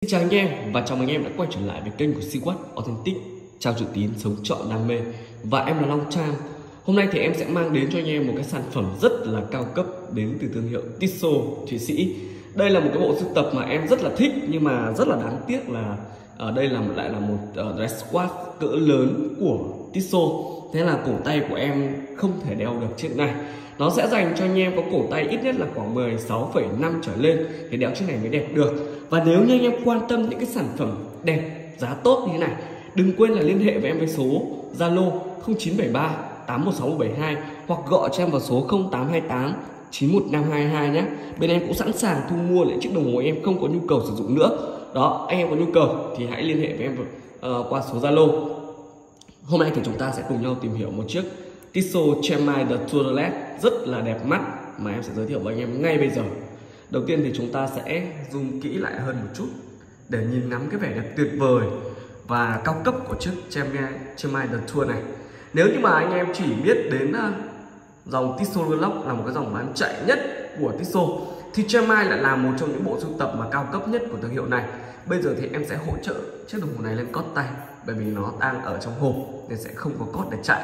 chào anh em và chào mừng anh em đã quay trở lại với kênh của Siwatt Authentic, trao chữ tín sống trọn đam mê. Và em là Long Trang. Hôm nay thì em sẽ mang đến cho anh em một cái sản phẩm rất là cao cấp đến từ thương hiệu Tissot Thụy Sĩ. Đây là một cái bộ sưu tập mà em rất là thích, nhưng mà rất là đáng tiếc là ở đây lại là một dress watch cỡ lớn của Tissot. Thế là cổ tay của em không thể đeo được chiếc này. Nó sẽ dành cho anh em có cổ tay ít nhất là khoảng 16,5 trở lên thì đeo chiếc này mới đẹp được. Và nếu như anh em quan tâm những cái sản phẩm đẹp, giá tốt như thế này, đừng quên là liên hệ với em với số Zalo 0973 816172 hoặc gọi cho em vào số 0828 915522 nhé. Bên em cũng sẵn sàng thu mua những chiếc đồng hồ em không có nhu cầu sử dụng nữa. Đó, anh em có nhu cầu thì hãy liên hệ với em qua số Zalo. Hôm nay thì chúng ta sẽ cùng nhau tìm hiểu một chiếc Tissot Chemai The Tourette rất là đẹp mắt mà em sẽ giới thiệu với anh em ngay bây giờ. Đầu tiên thì chúng ta sẽ zoom kỹ lại hơn một chút để nhìn ngắm cái vẻ đẹp tuyệt vời và cao cấp của chiếc Chemai The Tour này. Nếu như mà anh em chỉ biết đến dòng Tissot Glock là một cái dòng bán chạy nhất của Tissot, thì Chemai lại là một trong những bộ sưu tập mà cao cấp nhất của thương hiệu này. Bây giờ thì em sẽ hỗ trợ chiếc đồng hồ này lên cót tay, bởi vì nó đang ở trong hộp nên sẽ không có cót để chạy.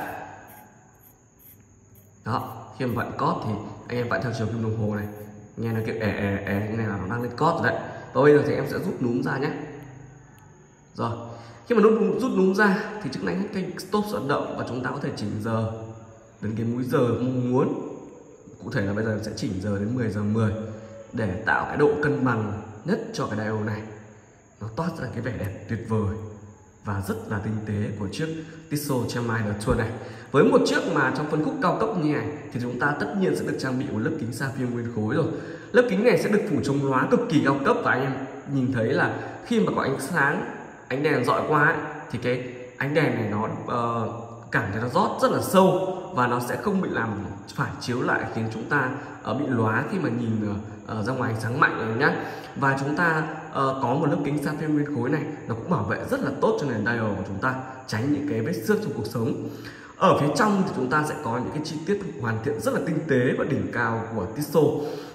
Đó, khi mà vặn cót thì anh em vặn theo chiều kim đồng hồ này, nghe nó kiểu như này là nó đang lên cót rồi đấy. Và bây giờ thì em sẽ rút núm ra nhé. Rồi, khi mà rút núm ra thì chức năng kênh stop hoạt động và chúng ta có thể chỉnh giờ đến cái múi giờ mong muốn. Cụ thể là bây giờ em sẽ chỉnh giờ đến 10 giờ 10 để tạo cái độ cân bằng nhất cho cái dial này. Nó toát ra cái vẻ đẹp tuyệt vời và rất là tinh tế của chiếc Tissot Chemai The Tour này. Với một chiếc mà trong phân khúc cao cấp như này thì chúng ta tất nhiên sẽ được trang bị một lớp kính sapphire nguyên khối rồi. Lớp kính này sẽ được phủ chống lóa cực kỳ cao cấp, và anh em nhìn thấy là khi mà có ánh sáng, ánh đèn dọi qua ấy, thì cái ánh đèn này nó cảm thấy nó rót rất là sâu và nó sẽ không bị làm phải chiếu lại khiến chúng ta bị lóa khi mà nhìn ra ngoài ánh sáng mạnh này nhá. Và chúng ta có một lớp kính sapphire nguyên khối này, nó cũng bảo vệ rất là tốt cho nền dial của chúng ta, tránh những cái vết xước trong cuộc sống. Ở phía trong thì chúng ta sẽ có những cái chi tiết hoàn thiện rất là tinh tế và đỉnh cao của Tissot.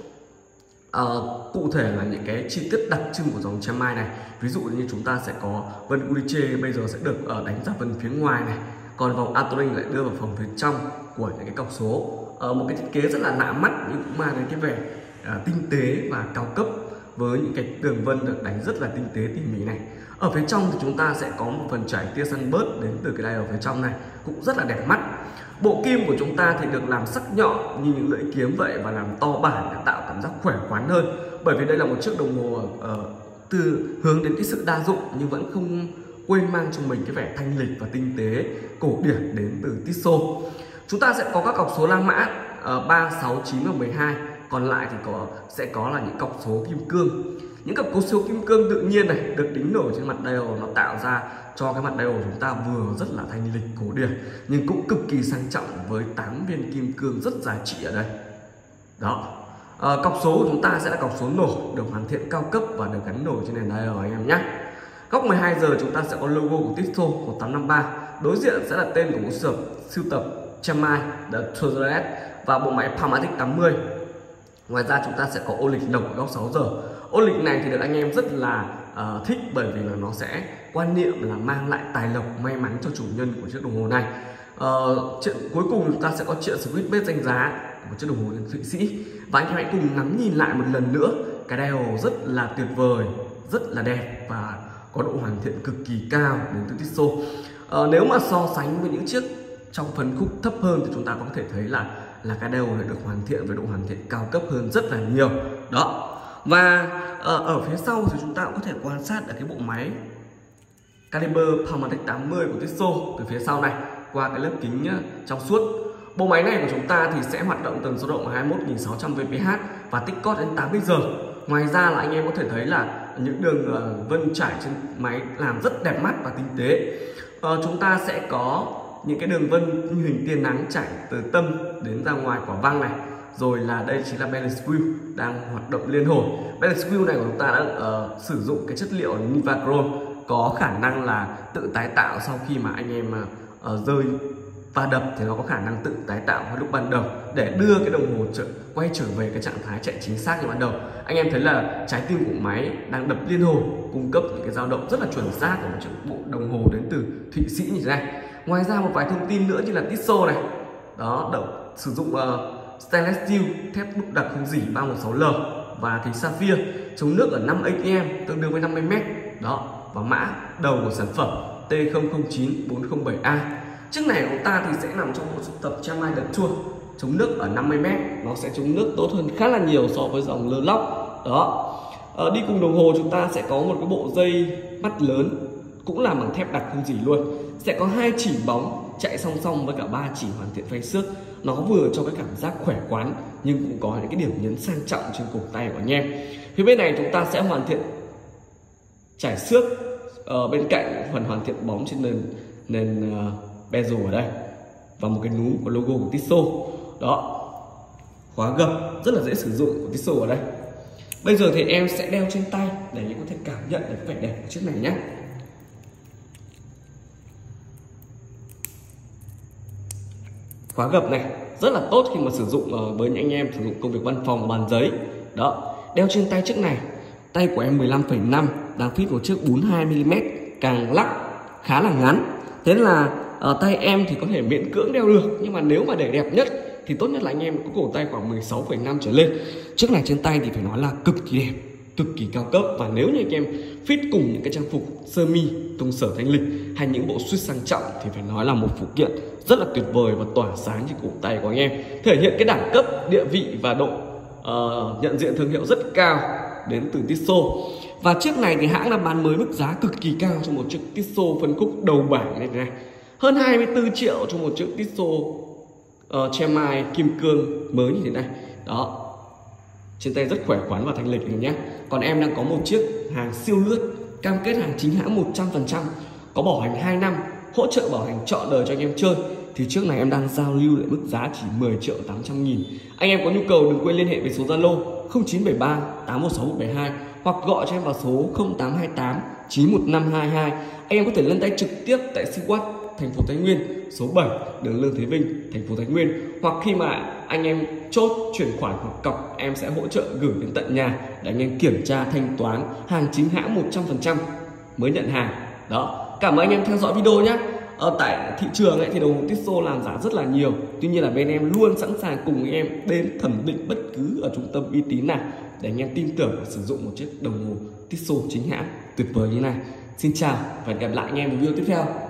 Cụ thể là những cái chi tiết đặc trưng của dòng Chemai này, ví dụ như chúng ta sẽ có vân Udice bây giờ sẽ được đánh ra vân phía ngoài này, còn vòng Atering lại đưa vào phần phía trong của những cái cọc số. Một cái thiết kế rất là lạ mắt nhưng cũng mang đến cái vẻ tinh tế và cao cấp với những cái đường vân được đánh rất là tinh tế tỉ mỉ này. Ở phía trong thì chúng ta sẽ có một phần trải tia săn bớt đến từ cái dial phía trong này, cũng rất là đẹp mắt. Bộ kim của chúng ta thì được làm sắc nhọn như những lưỡi kiếm vậy và làm to bản để tạo cảm giác khỏe khoắn hơn. Bởi vì đây là một chiếc đồng hồ từ hướng đến cái sự đa dụng nhưng vẫn không quên mang trong mình cái vẻ thanh lịch và tinh tế cổ điển đến từ Tissot. Chúng ta sẽ có các cọc số la mã 3, 6, 9 và 12. Còn lại thì sẽ có là những cọc số kim cương. Những cọc số kim cương tự nhiên này được đính nổi trên mặt dial, nó tạo ra cho cái mặt dial của chúng ta vừa rất là thanh lịch cổ điển nhưng cũng cực kỳ sang trọng với 8 viên kim cương rất giá trị ở đây. Đó. Cọc số của chúng ta sẽ là cọc số nổ được hoàn thiện cao cấp và được gắn nổi trên nền dial anh em nhé. Góc 12 giờ chúng ta sẽ có logo của Tissot 1853. Đối diện sẽ là tên của bộ sưu tập Chemai The Tourette và bộ máy Palmatic 80. Ngoài ra chúng ta sẽ có ô lịch lộc ở góc 6 giờ. Ô lịch này thì được anh em rất là thích, bởi vì là nó sẽ quan niệm là mang lại tài lộc may mắn cho chủ nhân của chiếc đồng hồ này. Cuối cùng chúng ta sẽ có chuyện Swiss Bet danh giá của chiếc đồng hồ Thụy Sĩ. Và anh em hãy cùng ngắm nhìn lại một lần nữa cái dial rất là tuyệt vời, rất là đẹp và có độ hoàn thiện cực kỳ cao đến từ Tissot. Nếu mà so sánh với những chiếc trong phân khúc thấp hơn thì chúng ta có thể thấy là cái dial này được hoàn thiện với độ hoàn thiện cao cấp hơn rất là nhiều. Đó. Và ở phía sau thì chúng ta cũng có thể quan sát ở cái bộ máy caliber Palmatic 80 của Tissot từ phía sau này qua cái lớp kính trong suốt. Bộ máy này của chúng ta thì sẽ hoạt động tần số động 21.600 VPH và tích cót đến 80 giờ. Ngoài ra là anh em có thể thấy là những đường vân trải trên máy làm rất đẹp mắt và tinh tế. Chúng ta sẽ có những cái đường vân như hình tia nắng chảy từ tâm đến ra ngoài quả văng này. Rồi là đây chính là balance wheel đang hoạt động liên hồi. Balance wheel này của chúng ta đã sử dụng cái chất liệu Nivachrome có khả năng là tự tái tạo sau khi mà anh em rơi và đập thì nó có khả năng tự tái tạo vào lúc ban đầu để đưa cái đồng hồ quay trở về cái trạng thái chạy chính xác như ban đầu. Anh em thấy là trái tim của máy đang đập liên hồi, cung cấp những cái dao động rất là chuẩn xác của một chiếc bộ đồng hồ đến từ Thụy Sĩ như thế này. Ngoài ra một vài thông tin nữa như là Tissot này, đó, sử dụng stainless steel, thép đúc đặc không dỉ 316L và kính sapphire, chống nước ở 5 atm tương đương với 50m. Đó, và mã đầu của sản phẩm T009407A. Chiếc này của ta thì sẽ nằm trong bộ sưu tập Chemay The Tour, chống nước ở 50m, nó sẽ chống nước tốt hơn khá là nhiều so với dòng Le Loc. Đó. Đi cùng đồng hồ chúng ta sẽ có một cái bộ dây mắt lớn, cũng làm bằng thép đặc không dỉ luôn. Sẽ có 2 chỉ bóng chạy song song với cả 3 chỉ hoàn thiện phay xước. Nó vừa cho cái cảm giác khỏe khoắn nhưng cũng có những cái điểm nhấn sang trọng trên cổ tay của anh em. Phía bên này chúng ta sẽ hoàn thiện trải xước bên cạnh, phần hoàn thiện bóng trên nền bezel ở đây, và một cái núm có logo của Tissot. Đó, khóa gập rất là dễ sử dụng của Tissot ở đây. Bây giờ thì em sẽ đeo trên tay để anh có thể cảm nhận được vẻ đẹp của chiếc này nhé. Khóa gập này rất là tốt khi mà sử dụng với những anh em sử dụng công việc văn phòng, bàn giấy. Đó, đeo trên tay chiếc này, tay của em 15,5 đang fit một chiếc 42mm, càng lắc khá là ngắn. Thế là tay em thì có thể miễn cưỡng đeo được, nhưng mà nếu mà để đẹp nhất thì tốt nhất là anh em có cổ tay khoảng 16,5 trở lên. Chiếc này trên tay thì phải nói là cực kỳ đẹp, cực kỳ cao cấp. Và nếu như anh em fit cùng những cái trang phục sơ mi, công sở thanh lịch hay những bộ suit sang trọng thì phải nói là một phụ kiện rất là tuyệt vời và tỏa sáng trên cổ tay của anh em, thể hiện cái đẳng cấp, địa vị và độ nhận diện thương hiệu rất cao đến từ Tissot. Và chiếc này thì hãng đã bán mới mức giá cực kỳ cao cho một chiếc Tissot phân khúc đầu bảng này, hơn 24 triệu cho một chiếc Tissot Chemay kim cương mới như thế này. Đó, trên tay rất khỏe khoắn và thanh lịch này nhé. Còn em đang có một chiếc hàng siêu lướt, cam kết hàng chính hãng 100%, có bảo hành 2 năm, hỗ trợ bảo hành trọn đời cho anh em chơi. Thì trước này em đang giao lưu lại mức giá chỉ 10.800.000. Anh em có nhu cầu đừng quên liên hệ với số Zalo 0973 816 172 hoặc gọi cho em vào số 0828 91522. Anh em có thể lên tay trực tiếp tại Seawatt thành phố Thái Nguyên, số 7 đường Lương Thế Vinh, thành phố Thái Nguyên. Hoặc khi mà anh em chốt chuyển khoản hoặc cọc, em sẽ hỗ trợ gửi đến tận nhà để anh em kiểm tra thanh toán hàng chính hãng 100% mới nhận hàng. Đó, cảm ơn anh em theo dõi video nhé. Tại thị trường ấy thì đồng hồ Tissot làm giá rất là nhiều, tuy nhiên là bên em luôn sẵn sàng cùng anh em đến thẩm định bất cứ ở trung tâm uy tín nào để anh em tin tưởng và sử dụng một chiếc đồng hồ Tissot chính hãng tuyệt vời như này. Xin chào và hẹn gặp lại anh em ở video tiếp theo.